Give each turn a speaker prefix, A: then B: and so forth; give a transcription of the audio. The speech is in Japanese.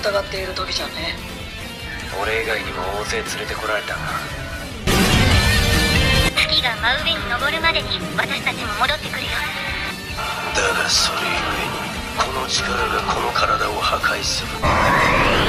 A: 疑っている時じゃね。
B: 俺以外にも大勢連れてこられたが、
C: 月が真上に登るまでに私たちも戻ってくるよ。
D: だがそれゆえにこの力がこの体を破壊する。